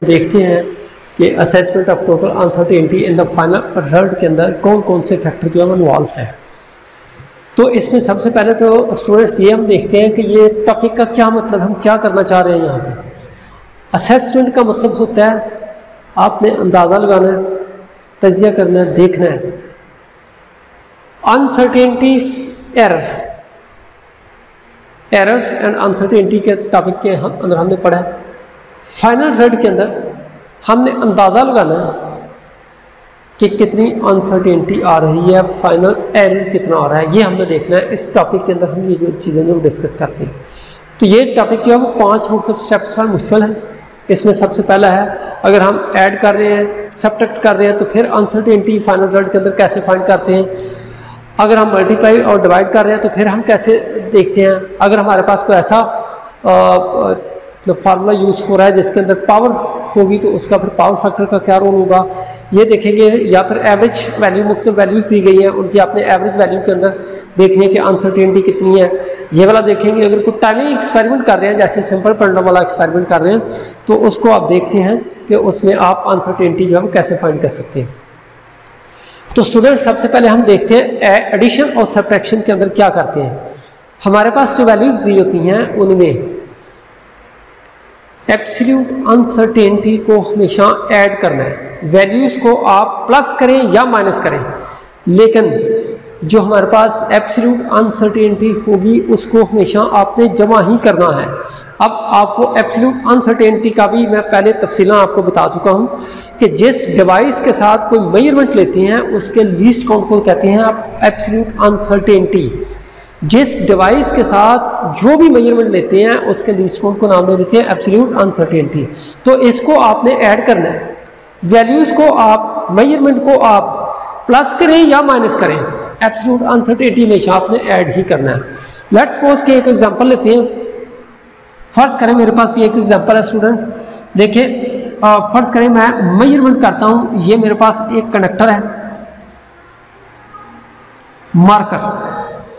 देखते हैं कि assessment of total uncertainty in the final result के अंदर कौन कौन से फैक्टर जो है वो इन्वॉल्व है। तो इसमें सबसे पहले तो स्टूडेंट्स ये हम देखते हैं कि ये टॉपिक का क्या मतलब, हम क्या करना चाह रहे हैं यहाँ पे। असेसमेंट का मतलब होता है आपने अंदाज़ा लगाना है, तजिया करना है, देखना है। अनसर्टेनिटीज एरर्स एंड अनसर्टेनिटी के टॉपिक के अंदर हमने पढ़ा है। फाइनल रिजल्ट के अंदर हमने अंदाज़ा लगाना है कि कितनी अनसर्टेनिटी आ रही है, फाइनल एरर कितना आ रहा है, ये हमने देखना है। इस टॉपिक के अंदर हम ये जो चीज़ें जो डिस्कस करते हैं, तो ये टॉपिक जो है वो 5 मतलब स्टेप्स पर मुश्किल है। इसमें सबसे पहला है अगर हम ऐड कर रहे हैं, सब्ट्रैक्ट कर रहे हैं, तो फिर अनसर्टेनिटी फाइनल रिजल्ट के अंदर कैसे फाइंड करते हैं। अगर हम मल्टीप्लाई और डिवाइड कर रहे हैं तो फिर हम कैसे देखते हैं। अगर हमारे पास कोई ऐसा फार्मूला यूज़ हो रहा है जिसके अंदर पावर होगी तो उसका फिर पावर फैक्टर का क्या रोल होगा, ये देखेंगे। या फिर एवरेज वैल्यू, मुख्तलिफ वैल्यूज़ दी गई हैं, उनकी आपने एवरेज वैल्यू के अंदर देखनी है कि अनसर्टेनिटी कितनी है, ये वाला देखेंगे। अगर कोई टाइमिंग एक्सपेरिमेंट कर रहे हैं, जैसे सिंपल परिणाम वाला एक्सपेरिमेंट कर रहे हैं, तो उसको आप देखते हैं कि उसमें आप अनसर्टेनिटी जो है वो कैसे फाइंड कर सकते हैं। तो स्टूडेंट सबसे पहले हम देखते हैं एडिशन और सब्ट्रैक्शन के अंदर क्या करते हैं। हमारे पास जो वैल्यूज़ दी होती हैं उनमें एब्सोल्यूट अनसर्टेनिटी को हमेशा ऐड करना है। वैल्यूज़ को आप प्लस करें या माइनस करें, लेकिन जो हमारे पास एब्सोल्यूट अनसर्टेनिटी होगी उसको हमेशा आपने जमा ही करना है। अब आपको एब्सोल्यूट अनसर्टेनिटी का भी मैं पहले तफसीलां आपको बता चुका हूँ कि जिस डिवाइस के साथ कोई मेजरमेंट लेते हैं उसके लीस्ट काउंट को कहते हैं आप एब्सोल्यूट अनसर्टेनिटी। जिस डिवाइस के साथ जो भी मेजरमेंट लेते हैं उसके लीस्ट काउंट को नाम दे देते हैं एब्सोल्यूट अनसर्टेनिटी। तो इसको आपने ऐड करना है। वैल्यूज़ को आप, मेजरमेंट को आप प्लस करें या माइनस करें, एब्सोल्यूट अनसर्टेनिटी हमेशा आपने ऐड ही करना है। लेट्स सपोज के एक एग्जांपल लेते हैं। फर्ज करें मेरे पास ये एक एग्जांपल है स्टूडेंट, देखिए फर्ज करें मैं मेजरमेंट करता हूँ। ये मेरे पास एक कंडक्टर है, मार्कर,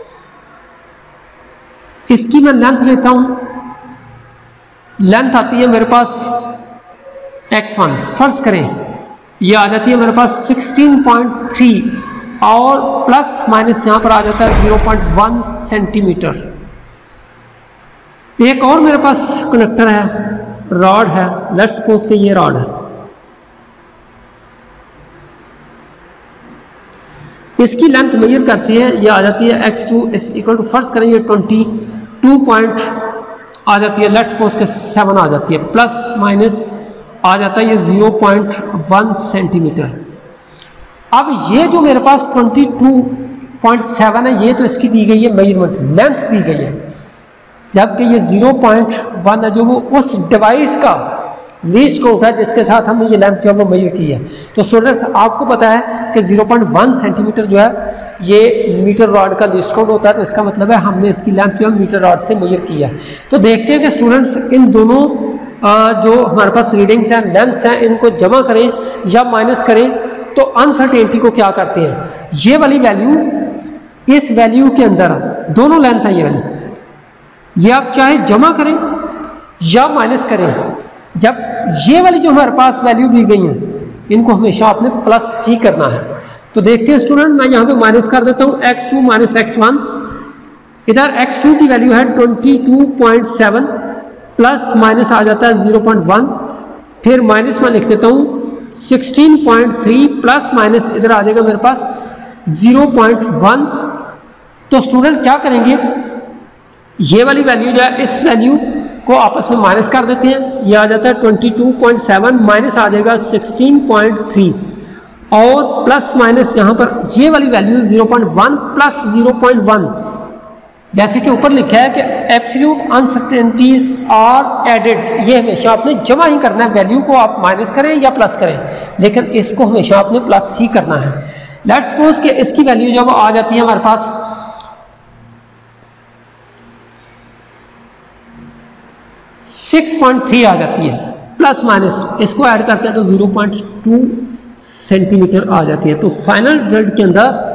इसकी मैं लेंथ लेता हूँ। लेंथ आती है मेरे पास x1। फर्ज करें ये आ जाती है मेरे पास 16.3 और प्लस माइनस यहाँ पर आ जाता है 0.1 सेंटीमीटर। एक और मेरे पास कंडक्टर है, रॉड है। लेट्स सपोज कि ये रॉड है, इसकी लेंथ मेजर करती है, ये आ जाती है x2 is equal to, first करें ये 22 पॉइंट आ जाती है। लेट्स सपोज के 7 आ जाती है, प्लस माइनस आ जाता है ये 0.1 सेंटीमीटर। अब ये जो मेरे पास 22.7 है, ये तो इसकी दी गई है मेजरमेंट, लेंथ दी गई है, जबकि ये 0.1 है जो वो उस डिवाइस का लीस्ट काउंट है जिसके साथ हमने ये लेंथ जो है वो मेजर की है। तो स्टूडेंट्स आपको पता है कि 0.1 सेंटीमीटर जो है ये मीटर रॉड का लीस्ट काउंट होता है, तो इसका मतलब है हमने इसकी लेंथ जो है मीटर रॉड से मेजर की है। तो देखते हैं कि स्टूडेंट्स इन दोनों जो हमारे पास रीडिंग्स हैं, लेंथ्स हैं, इनको जमा करें या माइनस करें तो अनसर्टेनिटी को क्या करते हैं। ये वाली वैल्यूज इस वैल्यू के अंदर, दोनों लेंथ है ये वाली, ये आप चाहे जमा करें या माइनस करें। जब ये वाली जो हमारे पास वैल्यू दी गई हैं इनको हमेशा आपने प्लस ही करना है। तो देखते हैं स्टूडेंट, मैं यहाँ पे माइनस कर देता हूँ x2 माइनस x1। इधर x2 की वैल्यू है 22.7, प्लस माइनस आ जाता है 0.1, फिर माइनस में लिख देता हूँ 16.3, प्लस माइनस इधर आ जाएगा मेरे पास 0.1। तो स्टूडेंट क्या करेंगे, ये वाली वैल्यू जो है इस वैल्यू को आपस में माइनस कर देते हैं। ये आ जाता है 22.7, माइनस आ जाएगा 16.3 और प्लस माइनस यहाँ पर ये वाली वैल्यू 0.1 प्लस 0.1, जैसे कि ऊपर लिखा है कि एब्सोल्यूट अनसर्टेनिटीज आर एडेड। ये हमेशा आपने जमा ही करना है, वैल्यू को आप माइनस करें या प्लस करें, लेकिन इसको हमेशा आपने प्लस ही करना है। लेट्स सपोज कि इसकी वैल्यू जब आ जाती है हमारे पास 6.3 आ जाती है, प्लस माइनस इसको ऐड करते हैं तो 0.2 सेंटीमीटर आ जाती है। तो फाइनल रिजल्ट के अंदर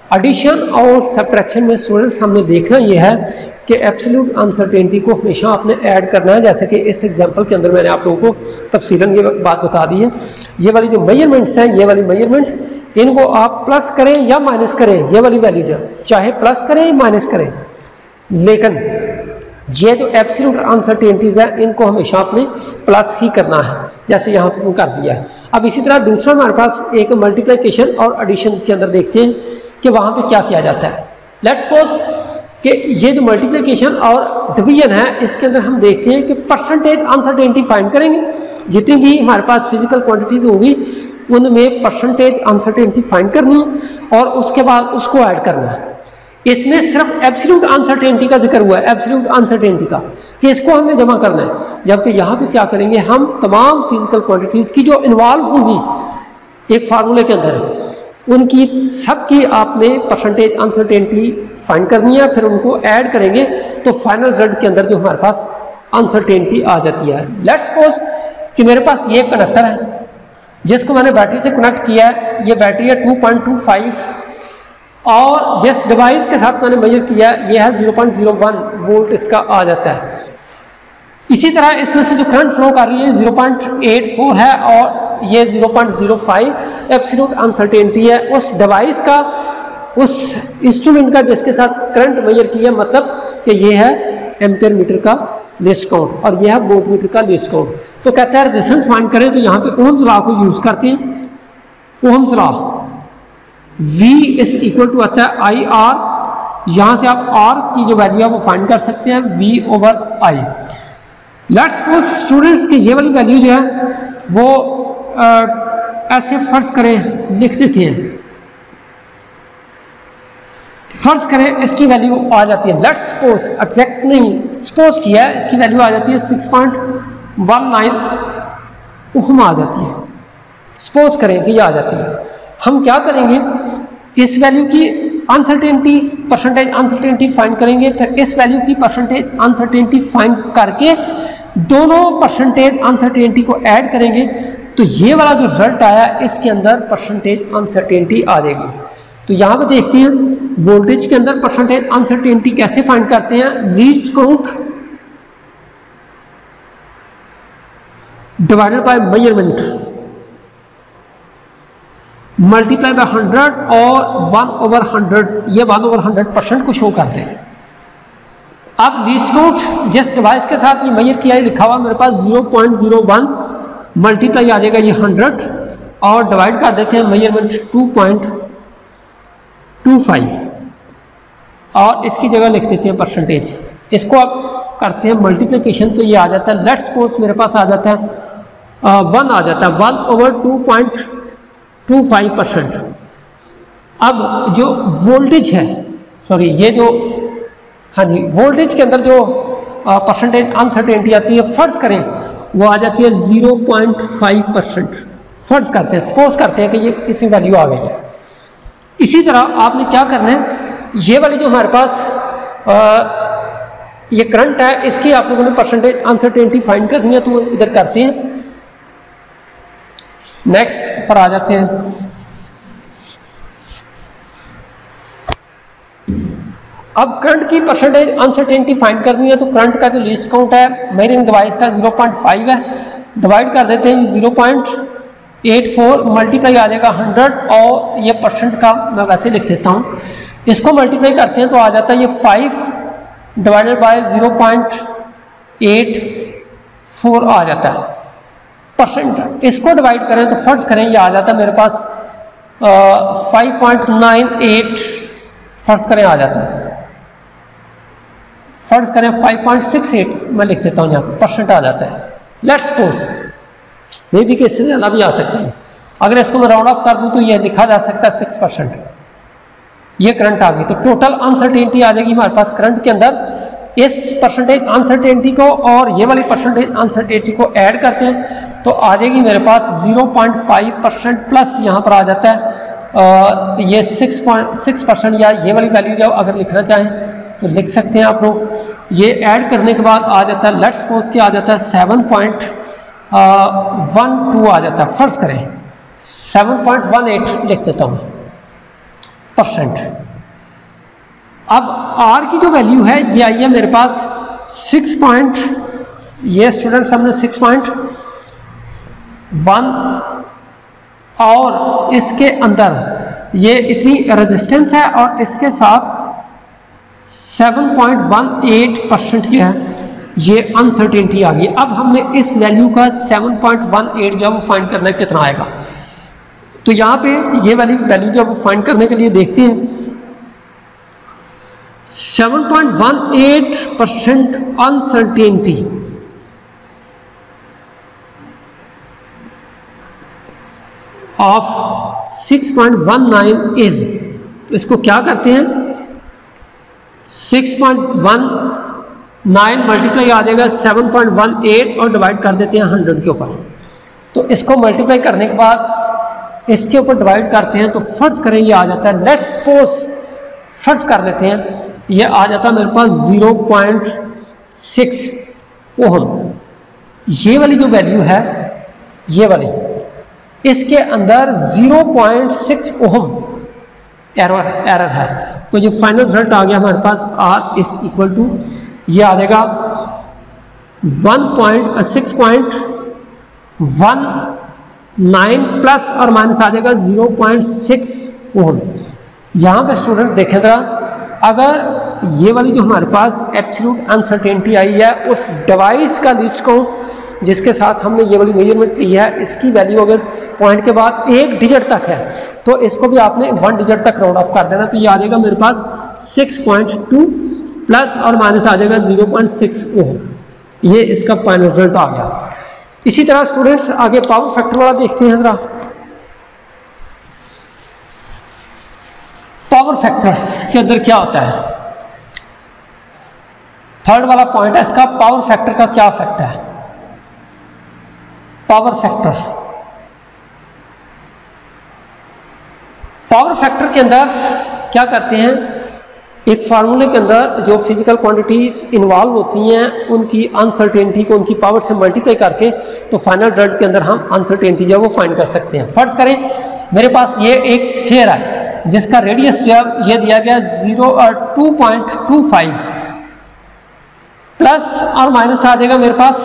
एडिशन और सब्ट्रैक्शन में स्टूडेंट्स हमने देखना यह है कि एब्सोल्यूट अनसर्टेनिटी को हमेशा आपने ऐड करना है, जैसे कि इस एग्जांपल के अंदर मैंने आप लोगों को तफसीलन ये बात बता दी है। ये वाली जो मेजरमेंट्स हैं, ये वाली मेजरमेंट, इनको आप प्लस करें या माइनस करें, ये वाली वैल्यू जो चाहे प्लस करें या माइनस करें, लेकिन ये जो एब्सोल्यूट अनसर्टेनिटीज़ है इनको हमेशा आपने प्लस ही करना है, जैसे यहाँ पर कर दिया है। अब इसी तरह दूसरा हमारे पास एक मल्टीप्लिकेशन और एडिशन के अंदर देखते हैं कि वहाँ पे क्या किया जाता है। लेट्स सपोज कि ये जो मल्टीप्लिकेशन और डिवीजन है इसके अंदर हम देखते हैं कि परसेंटेज अनसर्टेनिटी फाइंड करेंगे। जितनी भी हमारे पास फिजिकल क्वांटिटीज़ होगी उनमें परसेंटेज अनसर्टेनिटी फाइंड करनी है और उसके बाद उसको ऐड करना है। इसमें सिर्फ एब्सोल्यूट अनसर्टेनिटी का जिक्र हुआ है, एब्सोल्यूट अनसर्टेनिटी का, कि इसको हमने जमा करना है। जबकि यहाँ पे क्या करेंगे, हम तमाम फिजिकल क्वांटिटीज़ की जो इन्वॉल्व होंगी एक फार्मूले के अंदर, उनकी सबकी आपने परसेंटेज अनसर्टेनिटी फाइंड करनी है, फिर उनको ऐड करेंगे तो फाइनल रिजल्ट के अंदर जो हमारे पास अनसर्टेनिटी आ जाती है। लेट्स सपोज कि मेरे पास ये कनेक्टर है जिसको मैंने बैटरी से कनेक्ट किया है। ये बैटरी है 2.25 और जिस डिवाइस के साथ मैंने मेजर किया ये है 0.01 वोल्ट इसका आ जाता है। इसी तरह इसमें से जो करंट फ्लो कर रही है 0.84 है और ये 0.05 एब्सोल्यूट अनसर्टेनिटी है उस डिवाइस का, उस इंस्ट्रूमेंट का जिसके साथ करंट मेजर किया, मतलब कि ये है एम्पियर मीटर का लिस्ट काउंट और यह है वोल्ट मीटर का लिस्ट काउंट। तो कहता है रेजिस्टेंस फाइंड करें तो यहाँ पे ओम्स लॉ को यूज करते हैं। Ohm's law V is equal to आता है आई आर, यहाँ से आप R की जो वैल्यू है वो फाइंड कर सकते हैं V over I। Let's suppose students के ये वाली वैल्यू जो है वो ऐसे फर्ज करें लिख देते हैं, फर्ज करें इसकी वैल्यू आ जाती है, लेट्स सपोज एग्जैक्ट नहीं सपोज किया है, इसकी वैल्यू आ जाती है 6.19 ओम आ जाती है। सपोज करें कि ये आ जाती है, हम क्या करेंगे, इस वैल्यू की अनसर्टेनिटी परसेंटेज अनसर्टेनिटी फाइंड करेंगे, फिर इस वैल्यू की परसेंटेज अनसर्टेनिटी फाइंड करके दोनों परसेंटेज अनसर्टेनिटी को ऐड करेंगे तो ये वाला जो रिजल्ट आया इसके अंदर परसेंटेज अनसर्टेनिटी आ जाएगी। तो यहाँ पे देखते हैं वोल्टेज के अंदर परसेंटेज अनसर्टेनिटी कैसे फाइंड करते हैं। Least count divided by measurement multiply by 100 और 1/100, ये 1/100% को शो करते हैं। अब लीस्ट काउंट जिस डिवाइस के साथ ये मेजर किया है लिखा हुआ मेरे पास 0.01 मल्टीप्लाई आ जाएगा ये 100 और डिवाइड कर देते हैं मेजरमेंट 2.25 और इसकी जगह लिख देते हैं परसेंटेज। इसको आप करते हैं मल्टीप्लिकेशन तो ये आ जाता है, लेट्स सपोज मेरे पास आ जाता है 1 आ जाता है 1/2.25%। अब जो वोल्टेज है, सॉरी ये जो, हाँ जी, वोल्टेज के अंदर जो परसेंटेज अनसर्टेनिटी आती है फर्ज करें वो आ जाती है 0.5%। फर्ज करते हैं, सपोज करते हैं कि ये इतनी वैल्यू आ गई है। इसी तरह आपने क्या करना है, ये वाली जो हमारे पास ये करंट है इसकी आप लोगों ने परसेंटेज अनसर्टेनिटी फाइंड करनी है तो इधर करते हैं। नेक्स्ट पर आ जाते हैं। अब करंट की परसेंटेज अनसर्टेनिटी फाइंड करनी है तो करंट का जो लीस्ट काउंट है मेजरिंग डिवाइस का 0.5 है, डिवाइड कर देते हैं 0.84 मल्टीप्लाई आ जाएगा 100 और ये परसेंट का मैं वैसे लिख देता हूँ। इसको मल्टीप्लाई करते हैं तो आ जाता है ये 5 डिवाइडेड बाय 0.84 आ जाता है परसेंट। इसको डिवाइड करें तो फर्ज करें ये आ जाता है मेरे पास 5.98 फर्ज करें आ जाता है, फर्ज करें 5.68 मैं लिख देता हूँ यहाँ पर परसेंट आ जाता है। लेट्स सपोज मे बी कि इससे ज़्यादा भी आ सकता है, अगर इसको मैं राउंड ऑफ कर दूँ तो ये लिखा जा सकता है 6%। ये करंट आ गई तो टोटल अनसर्टेनिटी आ जाएगी हमारे पास करंट के अंदर। इस परसेंटेज अनसर्टेनिटी को और ये वाली परसेंटेज अनसर्टेनिटी को ऐड करते हैं तो आ जाएगी मेरे पास 0.5% प्लस यहाँ पर आ जाता है ये 6% या ये वाली वैल्यू जो अगर लिखना चाहें तो लिख सकते हैं आप लोग। ये ऐड करने के बाद आ जाता है, लेट्स सपोज कि आ जाता है 7.12 आ जाता है, फर्ज करें 7.18 लिख देता हूँ परसेंट। अब आर की जो वैल्यू है ये आई है मेरे पास 6 पॉइंट, ये स्टूडेंट्स हमने 6.1 और इसके अंदर ये इतनी रेजिस्टेंस है और इसके साथ 7.18% जो है ये अनसर्टेनिटी आ गई। अब हमने इस वैल्यू का 7.18 जो है वो फाइंड करना है कितना आएगा। तो यहाँ पे ये वाली वैल्यू जो फाइंड करने के लिए देखते हैं 7.18% अनसर्टेनिटी ऑफ 6.19 इज, तो इसको क्या करते हैं 6.19 मल्टीप्लाई आ जाएगा 7.18 और डिवाइड कर देते हैं 100 के ऊपर। तो इसको मल्टीप्लाई करने के बाद इसके ऊपर डिवाइड करते हैं तो फर्ज करें ये आ जाता है, लेट्स सपोज फर्ज कर लेते हैं ये आ जाता है मेरे पास 0.6 ओहम। ये वाली जो वैल्यू है ये वाली, इसके अंदर 0.6 ओहम एरर है। तो जो फाइनल रिजल्ट आ गया हमारे पास R इज इक्वल टू ये आ जाएगा 6.19 प्लस और माइनस आ जाएगा 0.6 ओहम। यहाँ पे स्टूडेंट्स देखें जरा, अगर ये वाली जो हमारे पास एब्सोल्यूट अनसर्टेनिटी आई है उस डिवाइस का लीस्ट काउंट जिसके साथ हमने ये वाली मेजरमेंट ली है इसकी वैल्यू अगर पॉइंट के बाद एक डिजिट तक है तो इसको भी आपने 1 डिजिट तक राउंड ऑफ कर देना। तो ये आ जाएगा मेरे पास 6.2 प्लस और माइनस आ जाएगा 0.6 ओम। ये इसका फाइनल रिजल्ट आ गया। इसी तरह स्टूडेंट्स आगे पावर फैक्टर वाला देखते हैं जरा। पावर फैक्टर्स के अंदर क्या होता है, थर्ड वाला पॉइंट है इसका, पावर फैक्टर का क्या इफेक्ट है। पावर फैक्टर के अंदर क्या करते हैं, एक फार्मूले के अंदर जो फिजिकल क्वांटिटीज इन्वॉल्व होती हैं उनकी अनसर्टेनिटी को उनकी पावर से मल्टीप्लाई करके तो फाइनल रिजल्ट के अंदर हम अनसर्टेनिटी जो है वो फाइंड कर सकते हैं। फर्ज करें मेरे पास ये एक स्फीयर है जिसका रेडियस जो है ये दिया गया 2.25 प्लस और माइनस आ जाएगा मेरे पास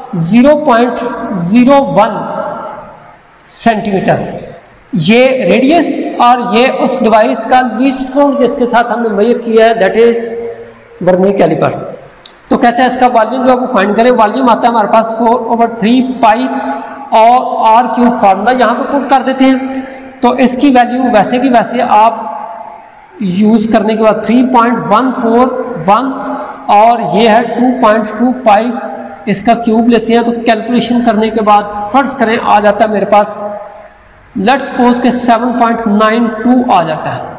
0.01 सेंटीमीटर। ये रेडियस और ये उस डिवाइस का लीस्ट काउंट जिसके साथ हमने मेजर किया है दैट इज वर्नियर कैलिपर। तो कहते हैं इसका वॉल्यूम जो है वो फाइंड करें। वॉल्यूम आता है हमारे पास 4/3 पाई और r क्यूब फार्मूला यहाँ पे पुट कर देते हैं। तो इसकी वैल्यू वैसे की वैसे आप यूज़ करने के बाद 3.141 और ये है 2.25 इसका क्यूब लेते हैं। तो कैलकुलेशन करने के बाद फर्ज करें आ जाता है मेरे पास लेट्स सपोज के 7.92 आ जाता है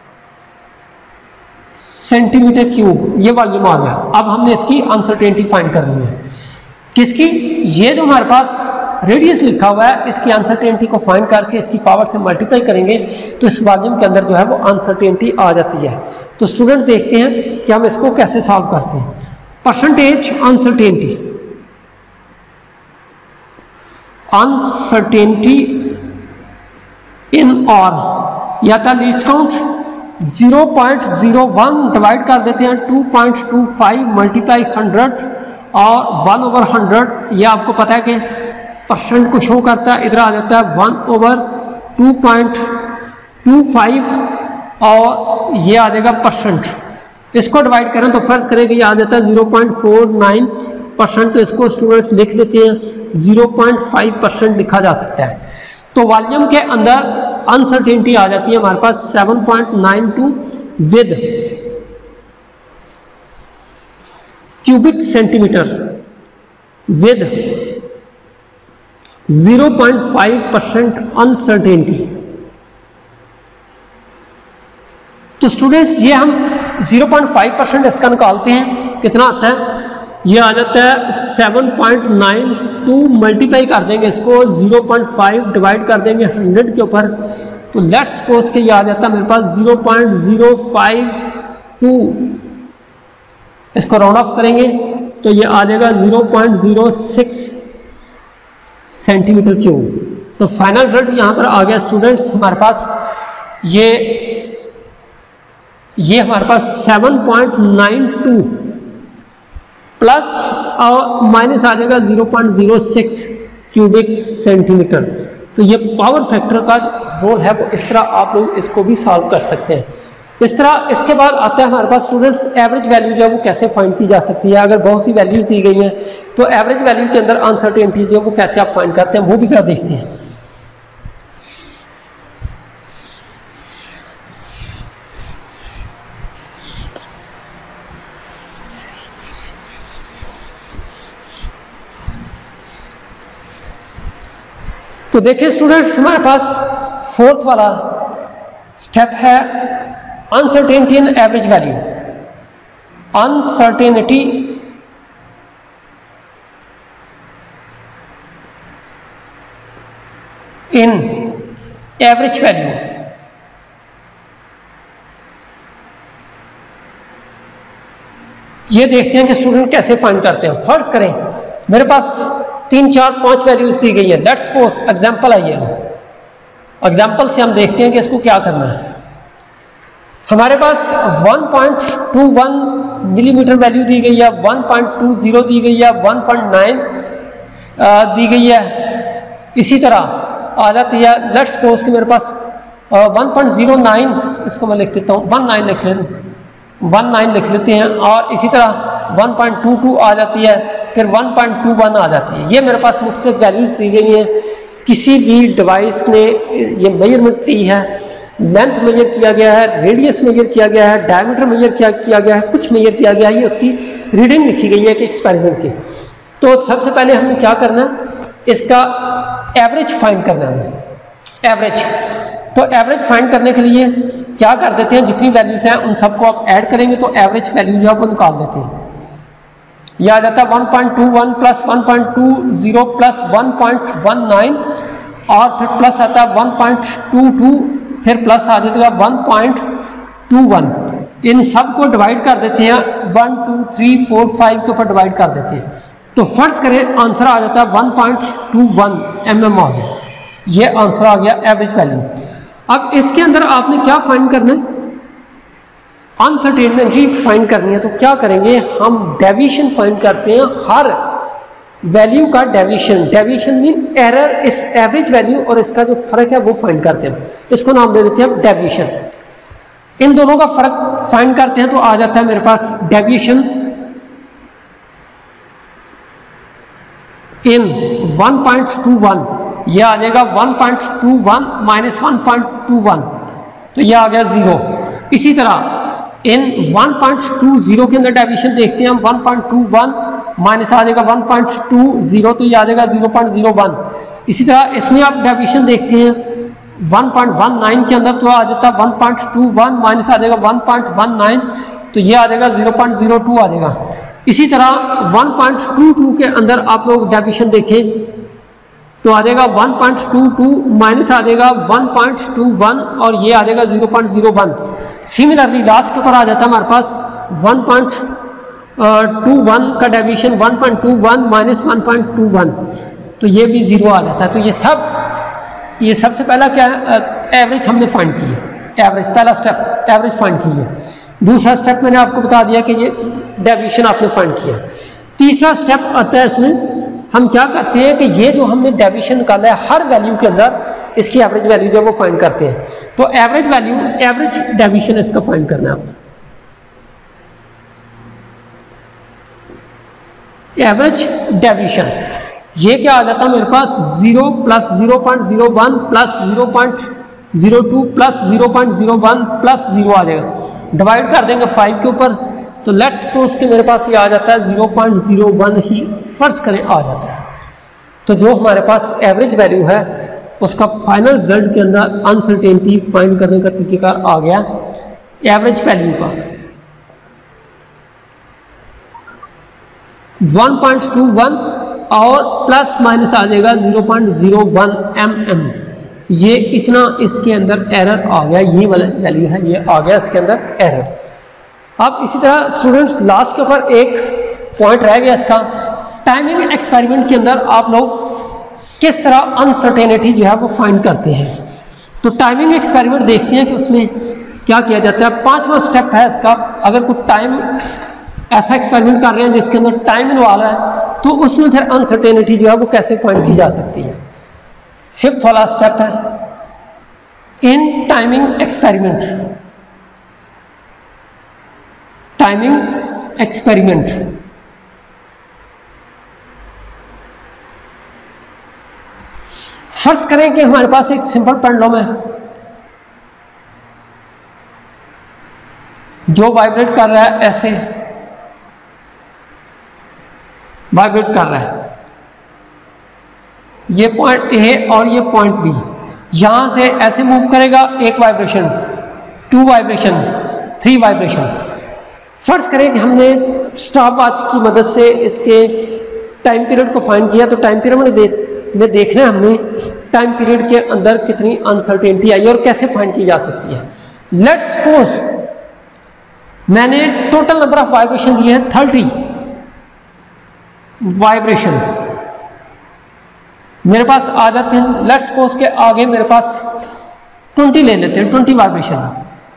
सेंटीमीटर क्यूब, ये वॉल्यूम आ गया। अब हमने इसकी अनसर्टेनिटी फाइंड करनी है किसकी, ये जो हमारे पास रेडियस लिखा हुआ है इसकी अनसर्टेनिटी को फाइंड करके इसकी पावर से मल्टीप्लाई करेंगे तो इस वॉल्यूम के अंदर जो है वो अनसर्टेनिटी आ जाती है। तो स्टूडेंट देखते हैं कि हम इसको कैसे सॉल्व करते हैं। परसेंटेज अनसर्टेनिटी इन और या था लीस्ट काउंट 0.01 डिवाइड कर देते हैं 2.25 मल्टीप्लाई 100 और 1/100। ये आपको पता है कि परसेंट को शो करता है, इधर आ जाता है 1/2.25 और ये आ जाएगा परसेंट। इसको डिवाइड करें तो फर्ज करें कि ये आ जाता है 0.49%। तो इसको स्टूडेंट्स लिख देते हैं 0.5% लिखा जा सकता है। तो वॉल्यूम के अंदर अनसर्टेनिटी आ जाती है हमारे पास 7.92 with cubic centimetre with 0.5% uncertainty. तो स्टूडेंट्स ये हम 0.5% इसका निकालते हैं, कितना आता है, ये आ जाता है 7.92 मल्टीप्लाई कर देंगे इसको 0.5 डिवाइड कर देंगे 100 के ऊपर। तो लेट्स सपोज के ये आ जाता है मेरे पास 0.052, इसको राउंड ऑफ करेंगे तो ये आ जाएगा 0.06 सेंटीमीटर क्यूब। तो फाइनल रिजल्ट यहाँ पर आ गया स्टूडेंट्स हमारे पास ये ये हमारे पास 7.92 प्लस और माइनस आ जाएगा 0.06 क्यूबिक सेंटीमीटर। तो ये पावर फैक्टर का रोल है, वो इस तरह आप लोग इसको भी सॉल्व कर सकते हैं। इस तरह इसके बाद आता है हमारे पास स्टूडेंट्स एवरेज वैल्यू जो है वो कैसे फाइंड की जा सकती है। अगर बहुत सी वैल्यूज दी गई हैं तो एवरेज वैल्यू के अंदर अनसर्टेनिटी जो है वो कैसे आप फाइंड करते हैं वो भी जरा देखते हैं। तो देखिए स्टूडेंट्स, हमारे पास फोर्थ वाला स्टेप है uncertainty in average value. Uncertainty in average value. ये देखते हैं कि स्टूडेंट कैसे फाइंड करते हैं। फर्ज करें मेरे पास 3, 4, 5 वैल्यूज दी गई है। लेट्स सपोज एग्जांपल आइए, एग्जांपल से हम देखते हैं कि इसको क्या करना है। हमारे पास 1.21 मिलीमीटर वैल्यू दी गई है, 1.20 दी गई है, 1.9 दी गई है। इसी तरह आ जाती है, लेट्स सपोज कि मेरे पास 1.09, इसको मैं लिख देता हूँ, 19 लिख लेते हैं, 19 लिख लेते हैं। और इसी तरह 1.22 आ जाती है, फिर 1.21 आ जाती है। ये मेरे पास मुख्तलिफ वैल्यूज दी गई हैं। किसी भी डिवाइस ने ये मेजरमेंट दी है, लेंथ मेजर किया गया है, रेडियस मेजर किया गया है, डायमीटर मेजर किया गया है, कुछ मेजर किया गया है, ये उसकी रीडिंग लिखी गई है कि एक्सपेरिमेंट की। तो सबसे पहले हमने क्या करना है, इसका एवरेज फाइंड करना है हमने। एवरेज, तो एवरेज फाइंड करने के लिए क्या कर देते हैं, जितनी वैल्यूज हैं उन सबको आप ऐड करेंगे तो एवरेज वैल्यू जो है वो निकाल देते हैं। यह आ जाता है 1.21 प्लस 1.20 प्लस 1.19 और फिर प्लस आता है 1.22, फिर प्लस आ जाएगा 1.21। इन सब को डिवाइड कर देते हैं 1, 2, 3, 4, 5 के ऊपर डिवाइड कर देते हैं। तो फर्ज करें आंसर आ जाता है 1.21 mm आ गया। ये आंसर आ गया एवरेज वैल्यू। अब इसके अंदर आपने क्या फाइंड करना है, अनसर्टेनिटी फाइंड करनी है। तो क्या करेंगे, हम डेविएशन फाइंड करते हैं, हर वैल्यू का डेविएशन। डेविएशन मीन एरर इस एवरेज वैल्यू और इसका जो फर्क है वो फाइंड करते हैं। इसको नाम दे देते हैं डेविएशन। इन दोनों का फर्क फाइंड करते हैं तो आ जाता है मेरे पास डेविएशन इन 1.21। यह आ जाएगा 1.21 माइनस 1.21, तो यह आ गया 0। इसी तरह इन 1.20 के अंदर डेविएशन देखते हैं हम, 1.21 माइनस आ जाएगा 1.20, तो ये आ जाएगा 0.01। इसी तरह इसमें आप डेविएशन देखते हैं 1.19 के अंदर, तो आ जाता है 1.21 माइनस आ जाएगा 1.19, तो ये आ जाएगा 0.02 आ जाएगा। इसी तरह 1.22 के अंदर आप लोग डेविएशन देखें तो आ जाएगा 1.22 माइनस आ जाएगा 1.21 और ये आ जाएगा 0.01। सिमिलरली लास्ट के ऊपर आ जाता है हमारे पास 1.21 का डेविएशन 1.21 माइनस 1.21, तो ये भी 0 आ जाता है। तो ये सबसे पहला क्या है, एवरेज हमने फाइंड की है। एवरेज पहला स्टेप एवरेज फाइंड की है। दूसरा स्टेप मैंने आपको बता दिया कि ये डेविएशन आपने फाइंड किया। तीसरा स्टेप आता है, इसमें हम क्या करते हैं कि ये जो हमने डेविएशन निकाला है हर वैल्यू के अंदर इसकी एवरेज वैल्यू जो है वो फाइंड करते हैं। तो एवरेज वैल्यू, एवरेज डेविएशन इसका फाइंड करना है आपने। एवरेज डेविएशन ये क्या आ जाता है मेरे पास, 0 प्लस 0.01 प्लस 0.02 प्लस 0.01 प्लस 0 आ जाएगा। डिवाइड कर देंगे 5 के ऊपर, तो लेट्स सपोज कि मेरे पास ये आ जाता है 0.01 ही फर्ज करें आ जाता है। तो जो हमारे पास एवरेज वैल्यू है उसका फाइनल रिजल्ट के अंदर अनसर्टेनिटी फाइंड करने का तरीकेकार आ गया एवरेज वैल्यू का 1.21 और प्लस माइनस आ जाएगा 0.01 mm। ये इतना इसके अंदर एरर आ गया, ये वाला वैल्यू है, ये आ गया इसके अंदर एरर। अब इसी तरह स्टूडेंट्स लास्ट के ऊपर एक पॉइंट रह गया इसका, टाइमिंग एक्सपेरिमेंट के अंदर आप लोग किस तरह अनसर्टेनिटी जो है वो फाइंड करते हैं। तो टाइमिंग एक्सपेरिमेंट देखते हैं कि उसमें क्या किया जाता है, पांचवा स्टेप है इसका, अगर कोई टाइम ऐसा एक्सपेरिमेंट कर रहे हैं जिसके अंदर टाइम इन्वॉल्व है तो उसमें फिर अनसर्टेनिटी जो है वो कैसे फाइंड की जा सकती है। फिफ्थ वाला स्टेप है in timing experiment. Timing experiment फर्ज करें कि हमारे पास एक सिंपल पेंडुलम है जो वाइब्रेट कर रहा है, ऐसे वाइब्रेट कर रहा है, ये पॉइंट ए और ये पॉइंट बी, यहां से ऐसे मूव करेगा, एक वाइब्रेशन, 2 वाइब्रेशन, 3 वाइब्रेशन। फर्ज करें कि हमने स्टॉप वॉच की मदद से इसके टाइम पीरियड को फाइंड किया, तो टाइम पीरियड में देखना है हमने टाइम पीरियड के अंदर कितनी अनसर्टेनिटी आई और कैसे फाइंड की जा सकती है। लेट्स सपोज मैंने टोटल नंबर ऑफ वाइब्रेशन दिए हैं 30 वाइब्रेशन मेरे पास आ जाते हैं। लेट्स सपोज के आगे मेरे पास 20 ले लेते हैं, 20 वाइब्रेशन।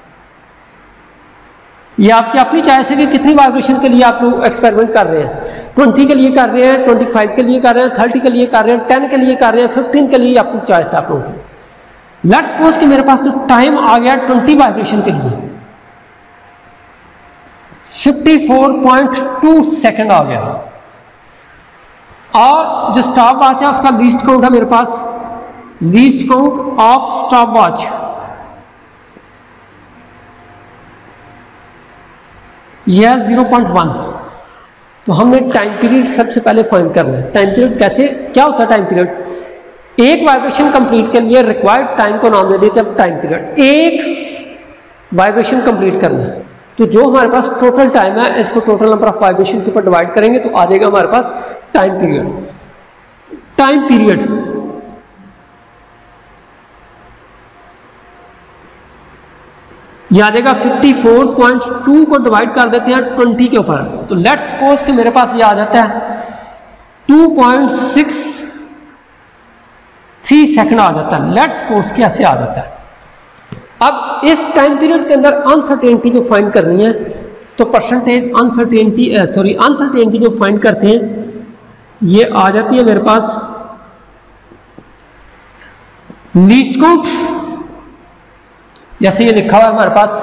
ये आपकी अपनी चॉइस है कि कितनी वाइब्रेशन के लिए आप लोग एक्सपेरिमेंट कर रहे हैं, 20 के लिए कर रहे हैं, 25 के लिए कर रहे हैं, 30 के लिए कर रहे हैं, 10 के लिए कर रहे हैं, 15 के लिए आपकी चॉइस है आप लोगों की। लेट्स सपोज कि मेरे पास जो टाइम आ गया 20 वाइब्रेशन के लिए 54.2 सेकेंड आ गया, और जो स्टॉप वॉच है उसका लीस्ट काउंट है मेरे पास, least count of stop watch यह है 0.1। तो हमने टाइम पीरियड सबसे पहले फाइंड करना है। टाइम पीरियड कैसे, क्या होता है टाइम पीरियड, एक वाइब्रेशन कंप्लीट के लिए रिक्वायर्ड टाइम को नाम दे देते हैं टाइम पीरियड। एक वाइब्रेशन कंप्लीट करना है तो जो हमारे पास टोटल टाइम है इसको टोटल नंबर ऑफ वाइब्रेशन के ऊपर डिवाइड करेंगे तो आ जाएगा हमारे पास टाइम पीरियड। टाइम पीरियड ये आ जाएगा 54.2 को डिवाइड कर देते हैं 20 के ऊपर, तो लेट्स सपोज कि मेरे पास ये आ जाता है 2.63 सेकंड आ जाता है। लेट्स सपोज कि ऐसे आ जाता है। अब इस टाइम पीरियड के अंदर अनसर्टेनिटी जो फाइंड करनी है तो परसेंटेज अनसर्टेनिटी जो फाइंड करते हैं ये आ जाती है मेरे पास लीस्ट काउंट, जैसे ये लिखा हुआ है हमारे पास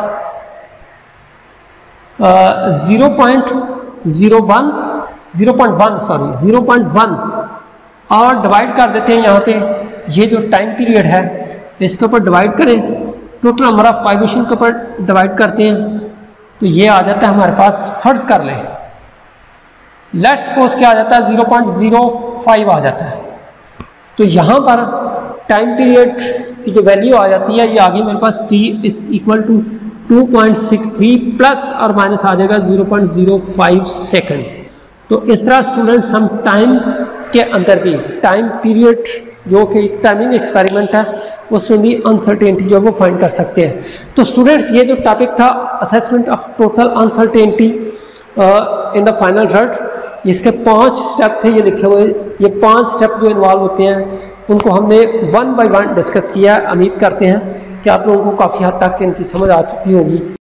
0.1 और डिवाइड कर देते हैं यहाँ पे ये जो टाइम पीरियड है इसके ऊपर डिवाइड करें, टोटल नंबर ऑफ वाइब्रेशन के ऊपर डिवाइड करते हैं तो ये आ जाता है हमारे पास, फर्ज कर लें लेट्स सपोज क्या आ जाता है 0.05 आ जाता है। तो यहाँ पर टाइम पीरियड की जो वैल्यू आ जाती है ये आगे मेरे पास t is equal to 2.63 plus और माइनस आ जाएगा 0.05 सेकंड। तो इस तरह स्टूडेंट्स हम टाइम के अंदर भी टाइम पीरियड जो कि टाइमिंग एक्सपेरिमेंट है उसमें भी अनसर्टेनिटी जो है वो फाइंड कर सकते हैं। तो स्टूडेंट्स ये जो टॉपिक था assessment of total uncertainty in the final result, इसके 5 स्टेप थे ये लिखे हुए। ये 5 स्टेप जो इन्वॉल्व होते हैं उनको हमने 1 बाय 1 डिस्कस किया। उम्मीद करते हैं कि आप लोगों को काफ़ी हद तक इनकी समझ आ चुकी होगी।